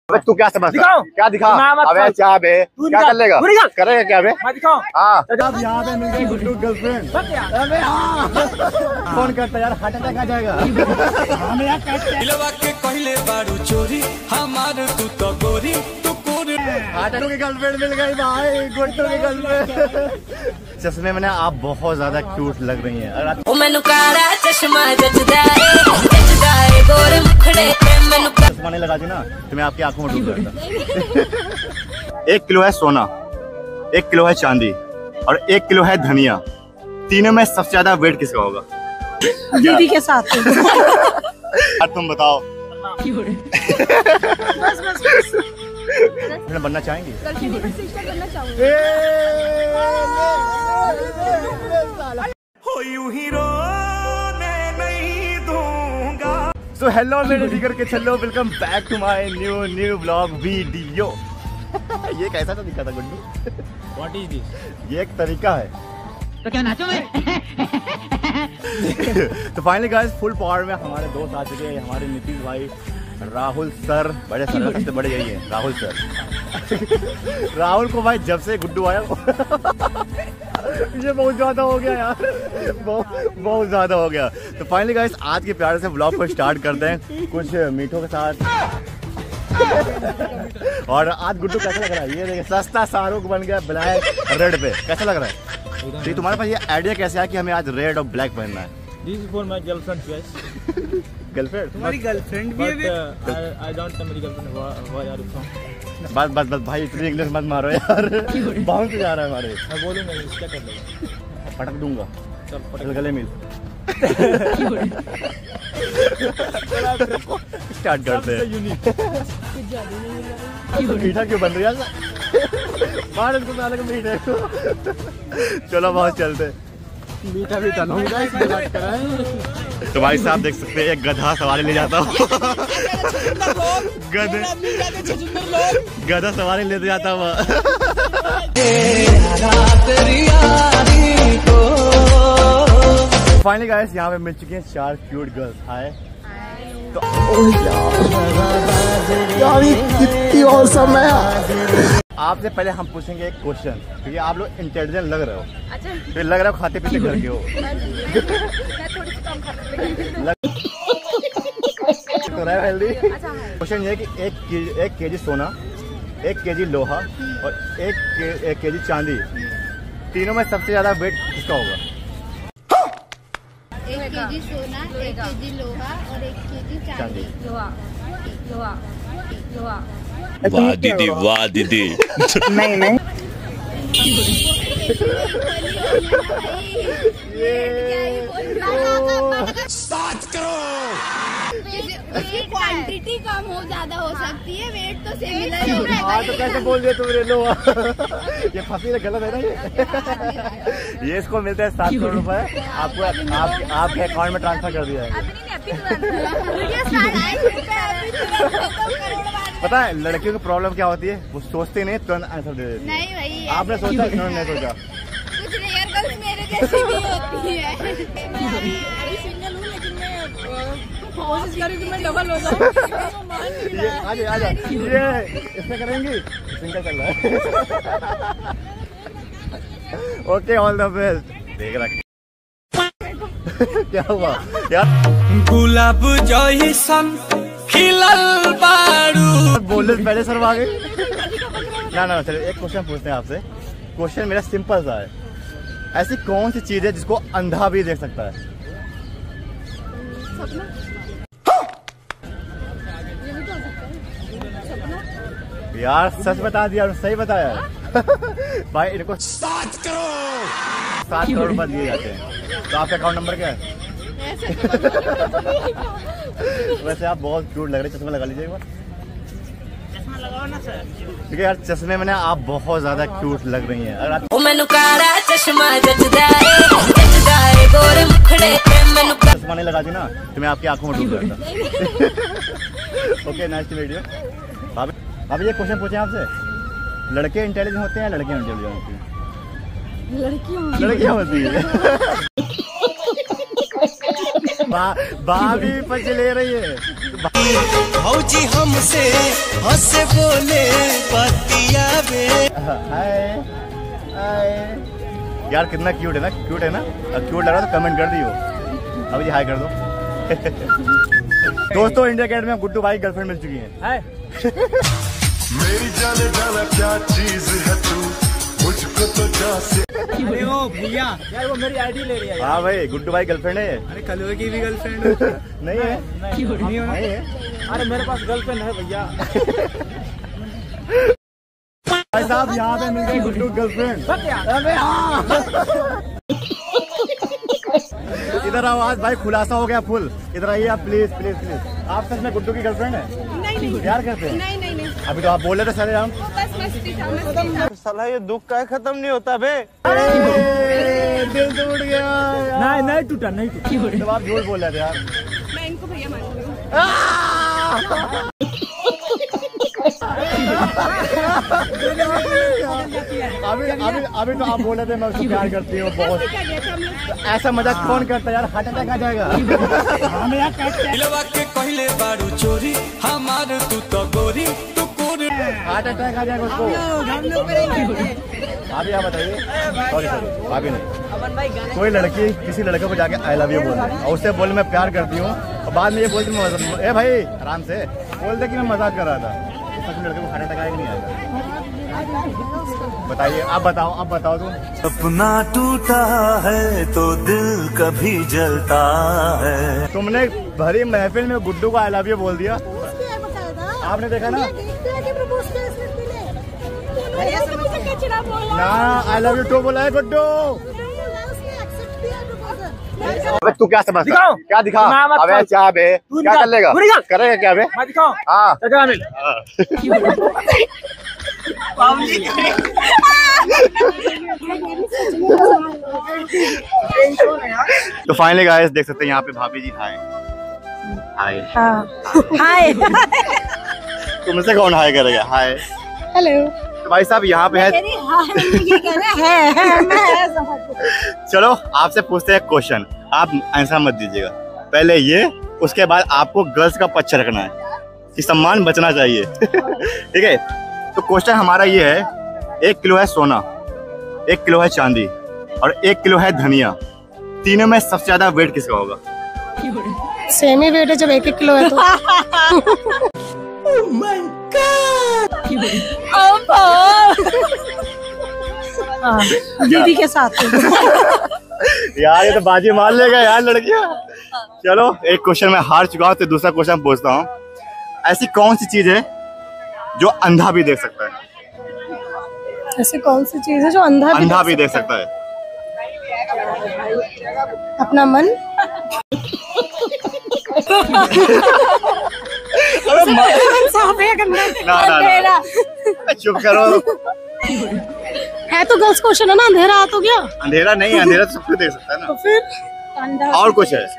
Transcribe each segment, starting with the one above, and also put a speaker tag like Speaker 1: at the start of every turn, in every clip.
Speaker 1: अबे तू क्या समझ क्या दिखा? अबे क्या बे क्या कर लेगा? करेगा क्या बे? हाँ अब यहाँ पे मिल गई गुड्डू गर्लफ्रेंड। अबे फोन करता यार, हार्ट अटैक आ जाएगा। हार्ट की गर्लफ्रेंड मिल गई भाई, गुड्डू की गर्लफ्रेंड। चश्मे में ना आप बहुत ज्यादा क्यूट लग रही हैं। चश्मा नहीं लगाती ना तो मैं आपकी आंखों में डूब जाता। 1 किलो है सोना, 1 किलो है चांदी और 1 किलो है धनिया। तीनों में सबसे ज्यादा वेट किसका होगा?
Speaker 2: दीदी के साथ।
Speaker 1: अब तुम बताओ।
Speaker 2: बस
Speaker 1: बनना चाहेंगी?
Speaker 2: बनना चाहूंगी।
Speaker 1: सो हेलो मेरे जिगर के छल्लो, welcome back to my new blog video. ये कैसा तो दिखा था गुड्डू?
Speaker 3: What is this?
Speaker 1: ये एक तरीका है।
Speaker 3: तो क्या नाचो मैं?
Speaker 1: तो फाइनली गाइस फुल पावर में हमारे दोस्त आ चुके हैं, हमारे नीतीश भाई, राहुल सर, बड़े सर सबसे बड़े यही है राहुल सर। राहुल को भाई जब से गुड्डू आया ये बहुत ज्यादा हो गया यार, बहुत ज्यादा हो गया। तो फाइनली गाइस आज के प्यारे से ब्लॉग को स्टार्ट करते हैं कुछ मीठों के साथ। और आज गुड्डू कैसा लग रहा है? ये देखिए सस्ता शाहरुख बन गया ब्लैक रेड पे, कैसा लग रहा है? तो तुम्हारे पास ये आइडिया कैसे है कि हमें आज रेड और ब्लैक पहनना है?
Speaker 3: This is for my girlfriend choice.
Speaker 1: Girlfriend?
Speaker 2: तुम्हारी गर्लफ्रेंड भी है?
Speaker 3: I don't know मेरी girlfriend. Why are you from?
Speaker 1: बस भाई इतनी इंग्लिश मत मारो यार। बाउंस जा रहा है हमारे।
Speaker 3: मैं बोलूँगा क्या कर लेगा?
Speaker 1: पटक दूंगा।
Speaker 3: चल
Speaker 1: चल गले मिल। स्टार्ट करते हैं। मीठा क्यों बन रही है? बाहर इसको साले को मीठा है। चलो बहुत चलते।
Speaker 3: मीठा भी तनूंगा इसमें बात कराएं।
Speaker 1: तो भाई साहब देख सकते हैं एक गधा सवारी ले जाता हूँ। गधा सवारी लेते जाता हुआ। फाइनली गाइस यहाँ पे मिल चुके हैं 4 क्यूट गर्ल्स। हाय। तो कितनी औसम है। आपसे पहले हम पूछेंगे एक क्वेश्चन, क्योंकि आप लोग इंटेलिजेंट लग रहे हो। अच्छा। तो लग रहा है खाते पीते घर के हो। क्वेश्चन ये है कि 1 केजी सोना, 1 केजी लोहा और 1 केजी चांदी, तीनों में सबसे ज्यादा वेट किसका होगा?
Speaker 4: 1 केजी सोना, 1 केजी लोहा और 1 केजी चांदी। लोहा।
Speaker 5: वाह दीदी, वाह दीदी।
Speaker 2: नहीं
Speaker 4: क्वांटिटी कम हो ज्यादा हो सकती है, वेट तो सिमिलर होगा।
Speaker 1: हाँ तो कैसे बोल दिया तुमने? लोहा। ये फंसी तो गलत है ना ये इसको मिलते हैं 7 करोड़ रुपए, आपको आपके अकाउंट में ट्रांसफर कर दिया है। पता है लड़कियों की प्रॉब्लम क्या होती है? वो सोचते नहीं, तुरंत आंसर दे देती है।
Speaker 4: नहीं भाई
Speaker 1: आपने सोचा, इन्होंने नहीं सोचा।
Speaker 4: कुछ रेयर गर्ल्स मेरे जैसी भी होती है।
Speaker 2: मैं सिंगल हूँ लेकिन मैं कोशिश करूँ कि मैं डबल हो जाऊँ।
Speaker 1: ये आजा ये इसमें करेंगी, सिंगल चल रहा है। Okay all the best. देख रहा क्या हुआ यार?
Speaker 5: गुलाब जैसन खिलल बारू।
Speaker 1: बोले पहले सर आ गए ना। चलो एक क्वेश्चन पूछते हैं आपसे। क्वेश्चन मेरा सिंपल सा है, ऐसी कौन सी चीज है जिसको अंधा भी देख सकता है? यार सच बता दिया, सही बताया। भाई इनको 7 करोड़ रुपए दिए जाते हैं। तो आपका अकाउंट नंबर क्या है? वैसे आप बहुत क्यूट लग रहे, चश्मा लगा लीजिए एक बार।
Speaker 3: चश्मा लगाओ ना सर।
Speaker 1: ठीक है यार, चश्मे में ना आप बहुत ज्यादा क्यूट लग रही हैं। अगर आप चश्मा नहीं लगाती ना तो मैं आपकी आंखों में डूब जाता। Okay nice to meet you. भाभी ये क्वेश्चन पूछे आपसे, लड़के इंटेलिजेंट होते हैं, लड़कियां इंटेलिजेंट होती हैं? लड़कियां होती है। भाभी पच ले रही है।
Speaker 6: भौजी हमसे हंसे बोले पतिया बे।
Speaker 1: हाय हाय यार कितना क्यूट है ना, क्यूट है ना। क्यूट लग रहा तो कमेंट कर दियो, अभी हाय कर दो। दोस्तों इंडिया गेट में गुड्डू भाई गर्लफ्रेंड मिल चुकी है।
Speaker 7: मेरी जाने जाना क्या चीज है तू, मुझको तो जा से।
Speaker 3: अरे ओ भैया यार वो मेरी आईडी ले रही है।
Speaker 1: हाँ भाई गुड्डू भाई गर्लफ्रेंड है।
Speaker 3: अरे कलवे की भी गर्लफ्रेंड
Speaker 1: नहीं है,
Speaker 3: नहीं
Speaker 1: है।
Speaker 3: अरे मेरे पास गर्लफ्रेंड है भैया।
Speaker 1: भाई साहब यहाँ पे मिल गई गुड्डू गर्लफ्रेंड। इधर आवाज भाई खुलासा हो गया फुल। इधर आइए आप प्लीज प्लीज प्लीज। आप सच में गुड्डू की गर्लफ्रेंड है?
Speaker 2: नहीं
Speaker 1: प्यार करते हैं?
Speaker 2: नहीं।
Speaker 1: अभी तो आप बोल रहे थे सारे हम।
Speaker 2: बस मस्ती था।
Speaker 3: साला ये दुख का खत्म नहीं होता बे।
Speaker 1: दिल टूट गया।
Speaker 3: नहीं टूटा नहीं टूटा।
Speaker 1: तो आप झूठ बोल रहे थे यार।
Speaker 2: मैं इनको भैया मानती हूँ।
Speaker 1: अभी तो आप बोल रहे थे मैं उसको प्यार करती हूँ बहुत। ऐसा मजाक कौन करता है यार, हार्ट अटैक आ जाएगा।
Speaker 5: दिलवा के कहले बारू चोरी हमार तू तो गोरी तू कोरी।
Speaker 1: हार्ट अटैक आ जाएगा उसको। अभी आप बताइए। सॉरी अभी नहीं। कोई लड़की किसी लड़के को जाके आई लव यू बोल और उससे बोले मैं प्यार करती हूँ और बाद में ये बोलती ए भाई आराम से बोल दे कि मैं मजाक कर रहा था, तो लड़के को हार्ट अटैक आएगा नहीं आएगा? बताइए आप बताओ तुम।
Speaker 7: सपना टूटा है तो दिल कभी जलता है।
Speaker 1: तुमने भरी महफिल में गुड्डू को आई लव यू बोल दिया, आपने देखा ना? ना आई लव यू टू बोला है गुड्डू। अबे तू क्या समझता है? क्या दिखा? अबे क्या बे क्या कर लेगा? करेगा क्या बे? हाँ तो फाइनली गाइस देख सकते हैं यहाँ पे भाभी जी हाय हाय
Speaker 2: हाय।
Speaker 1: तुमसे कौन हाय करेगा? Hi
Speaker 2: hello.
Speaker 1: तो भाई साहब यहाँ पे है। चलो आपसे पूछते हैं क्वेश्चन, आप आंसर मत दीजिएगा। पहले ये, उसके बाद आपको गर्ल्स का पक्ष रखना है कि सम्मान बचना चाहिए। ठीक है, तो क्वेश्चन हमारा ये है, 1 किलो है सोना, 1 किलो है चांदी और 1 किलो है धनिया, तीनों में सबसे ज्यादा वेट किसका होगा?
Speaker 2: सेम ही वेट है जब 1-1 किलो है तो। दीदी के साथ।
Speaker 1: यार ये तो बाजी मार लेगा यार लड़कियां। चलो एक क्वेश्चन मैं हार चुका हूँ तो दूसरा क्वेश्चन पूछता हूँ। ऐसी कौन सी चीज है जो अंधा भी देख सकता है?
Speaker 2: ऐसी कौन सी चीज है जो अंधा
Speaker 1: भी देख सकता है?
Speaker 2: अपना मन।
Speaker 1: ना चुप करो।
Speaker 2: है तो गर्ल्स क्वेश्चन है ना, अंधेरा आ तो गया।
Speaker 1: अंधेरा नहीं, अंधेरा तो सब कुछ देख सकता है ना।
Speaker 2: तो फिर
Speaker 1: और कुछ है?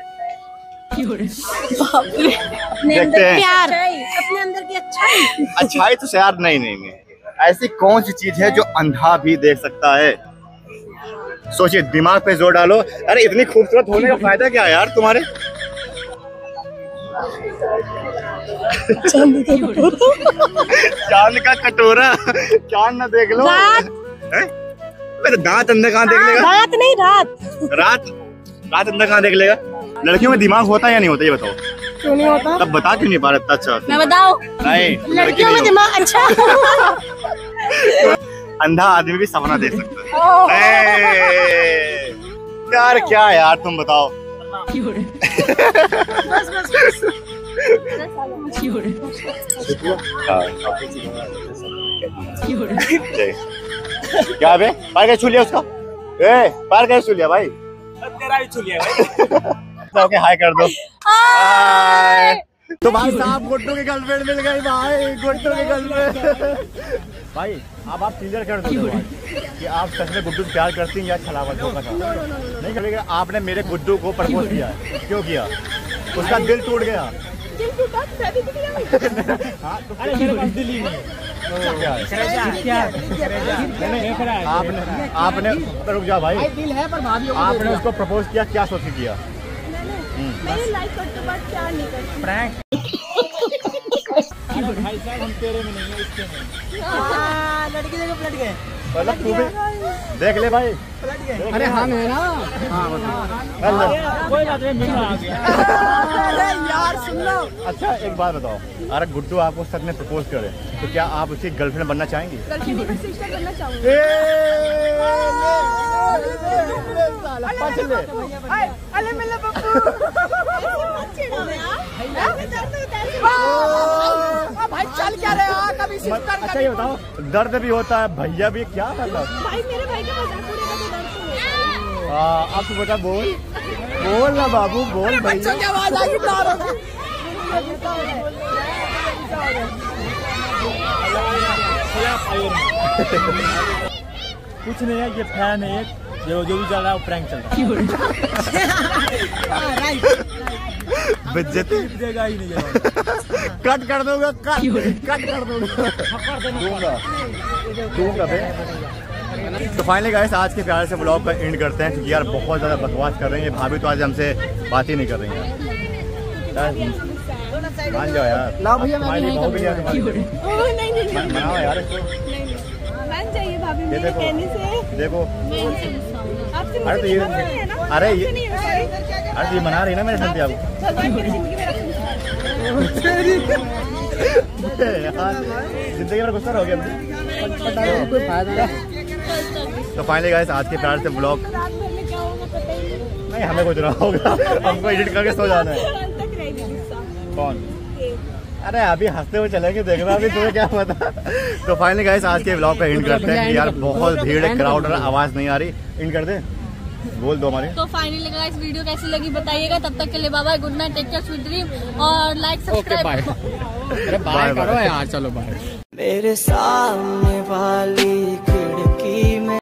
Speaker 1: देखते हैं।
Speaker 2: प्यार, अपने अंदर की अच्छाई।
Speaker 1: अच्छाई तो यार नहीं। ऐसी कौन सी चीज है जो अंधा भी देख सकता है? सोचिए, दिमाग पे जोर डालो। अरे इतनी खूबसूरत होने का फायदा क्या है यार तुम्हारे? चांद का कटोरा, चांद ना देख लो। मेरे दांत अंदर कहाँ देख लेगा?
Speaker 2: रात नहीं,
Speaker 1: रात अंदर कहाँ देख लेगा? लड़कियों में दिमाग होता है या नहीं होता ये बताओ?
Speaker 2: क्यों नहीं होता?
Speaker 1: तब बता क्यों नहीं पा रहा? अच्छा
Speaker 2: मैं बताओ।
Speaker 1: नहीं,
Speaker 2: लड़कियों में दिमाग अच्छा।
Speaker 1: अंधा आदमी भी सपना देख सकता है। यार क्या यार तुम बताओ। क्या बे पैर कैसे छू लिया उसका? पैर कैसे छू लिया भाई?
Speaker 3: तेरा भी छू लिया।
Speaker 1: ओके हाय कर दो। हाय। तो भाई साहब गुड्डू की गर्लफ्रेंड मिल गई भाई, गुड्डू की गर्लफ्रेंड। भाई अब आप क्लियर कर दो कि आप सच में गुड्डू से प्यार करती हैं या छलावा धोखा था? नहीं करेगा। आपने मेरे गुड्डू को प्रपोज किया, क्यों किया? उसका दिल टूट गया। हाँ तो
Speaker 3: अरे मेरे पास दिल ही नहीं।
Speaker 1: आपने रुक जा भाई,
Speaker 3: दिल है पर भाभी
Speaker 1: आपने उसको प्रपोज किया, क्या सोच के किया?
Speaker 2: मैं लाइक करते बट प्यार नहीं करती।
Speaker 3: प्रैंक। अरे भाई साहब हम तेरे में नहीं है, इसके में।
Speaker 8: लड़की देखो पलट गए।
Speaker 1: मतलब तू भी देख ले भाई।
Speaker 3: अरे हम है ना। हाँ
Speaker 8: कोई बात नहीं, मिल आ गया। अरे यार सुन लो।
Speaker 1: अच्छा एक बात बताओ, अगर गुड्डू आपको सच में प्रपोज करे तो क्या आप उसकी गर्लफ्रेंड बनना चाहेंगी?
Speaker 2: गर्लफ्रेंड नहीं, सिस्टर बनना चाहूंगी। अरे मेरा पप्पू
Speaker 8: भाई चल क्या रहे हो कभी सिस्टर।
Speaker 1: अच्छा ये बताओ, दर्द भी होता है, भैया भी, क्या मतलब?
Speaker 2: भाई मेरे भाई का मजाक उड़ेगा तो दर्द होगा।
Speaker 1: अब तो बेटा बोल ना बाबू, बोल भैया।
Speaker 8: क्या आवाज आएगी तारों की।
Speaker 3: कुछ नहीं है, ये फैन है एक, जो भी चल रहा है वो प्रैंक चल रहा है।
Speaker 1: बेइज्जती
Speaker 3: देगा ही नहीं।
Speaker 1: कट कर दूंगा, कट कर दूंगा बे। तो फाइनली गाइस आज के प्यार से ब्लॉग का एंड करते हैं, क्योंकि यार बहुत ज़्यादा बकवास कर रही है भाभी, तो आज हमसे बात ही नहीं कर रही है। मान जाओ यार,
Speaker 8: लाओ भैया मैं
Speaker 1: नहीं
Speaker 2: नहीं
Speaker 1: मनाओ यार इसको।
Speaker 2: मान जाइए भाभी
Speaker 1: ये
Speaker 2: मेरे
Speaker 1: देखो,
Speaker 2: कहने से।
Speaker 1: देखो
Speaker 2: आपसे
Speaker 1: अरे तो ये
Speaker 2: मुझे है ना?
Speaker 1: अरे
Speaker 2: आपसे
Speaker 1: ये
Speaker 2: नहीं है, sorry।
Speaker 1: अरे ये मना रही ना मेरे साथ आप।
Speaker 2: भगवान मेरी जिंदगी में रखें।
Speaker 1: यार जिंदगी में गुस्सा हो गया मुझे।
Speaker 3: कोई फायदा नहीं।
Speaker 1: तो फाइनली गाइस आज के प्यार से ब्लॉग,
Speaker 2: रात भर में क्या होगा पता ही नहीं।
Speaker 1: नहीं हमें कुछ ना होगा, हमको एडिट करके सो जाना है।
Speaker 2: अंत तक रहेगी गुस्सा।
Speaker 1: कौन? अरे अभी हंसते हुए चलेंगे, देखना अभी तुम्हें क्या पता। तो फाइनली गाइस आज के ब्लॉग का एंड करते हैं, यार बहुत भीड़ है, क्राउड है, आवाज नहीं आ रही। एंड कर दे, बोल दो हमारे।
Speaker 2: तो फाइनली गाइस वीडियो कैसी लगी बताइएगा, तब तक के लिए bye bye, good night, take care, sweet dream और लाइक सब्सक्राइब।
Speaker 3: अरे बाय करो यार, चलो बाय।
Speaker 6: मेरे सामने वाली